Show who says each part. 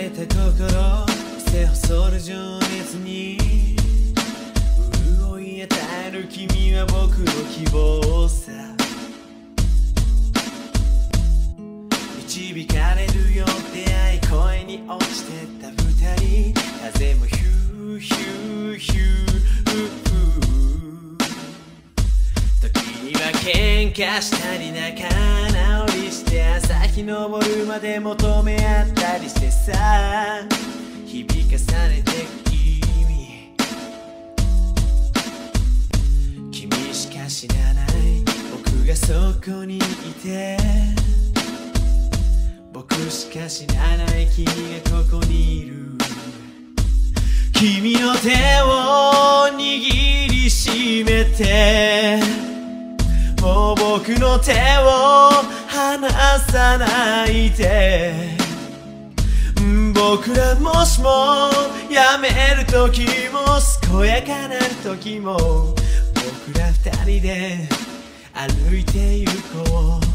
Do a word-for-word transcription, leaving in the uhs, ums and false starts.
Speaker 1: れた心背細る情熱に潤い与える君は僕の希望さ。導かれるよ出会い恋に落ちてった二人風もヒューヒューヒュー時には喧嘩したり仲直りして朝日昇るまで求め合ったりしてさ日々重ねてく君君しか知らない僕がそこにいて僕しか知らない君がここにいる君の手を握りしめてもう僕の手を離さないで僕らもしもやめる時も健やかなる時も僕ら二人で歩いて行こう